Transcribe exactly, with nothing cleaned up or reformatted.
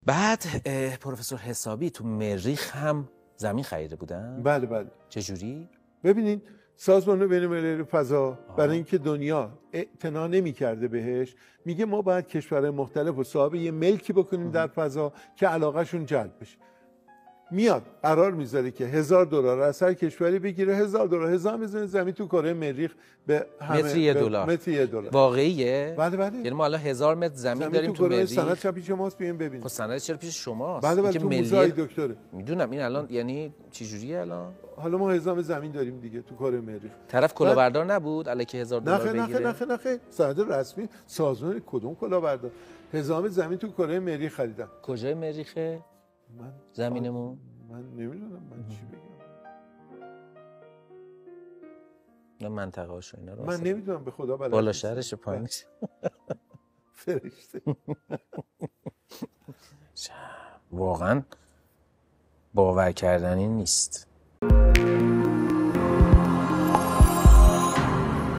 بعد پروفسور حسابی تو مریخ هم زمین خریده بودن؟ بله بله. چجوری؟ ببینید سازمان بین‌المللی فضا برای اینکه دنیا اعتنا نمی‌کرده بهش، میگه ما باید کشورهای مختلف رو صاحب یه ملکی بکنیم در فضا که علاقهشون جلب بشه. میاد قرار میذاره که هزار دلار از هر کشوری بگیره، هزار دلار هزار میزنه زمین تو کره مریخ به همه متر یه دلار. متر یه دلار. واقعیه؟ بله بله. یعنی ما الان هزار متر زمین, زمین داریم تو, تو مریخ. سند چه پیش شماست بیاین ببینید. خب سند چرا پیش شماست؟ بله بله تو موزه دکتره. میدونم این الان یعنی چه جوریه الان؟ حالا ما هزار زمین داریم دیگه تو کره مریخ. طرف کلاهبردار نبود الکی هزار دلار بگیره؟ نه نه نه نه سند رسمی سازمان کدوم کلاهبردار؟ هزار زمین تو کره مریخ خریدن. کجای مریخه؟ من زمینمون؟ من نمیدونم من چی بگم. نه منطقه هاشو اینا رو من نمیدونم به خدا بلد. بالا شهرش پایینش. فرشته. واقعا باور کردنی نیست.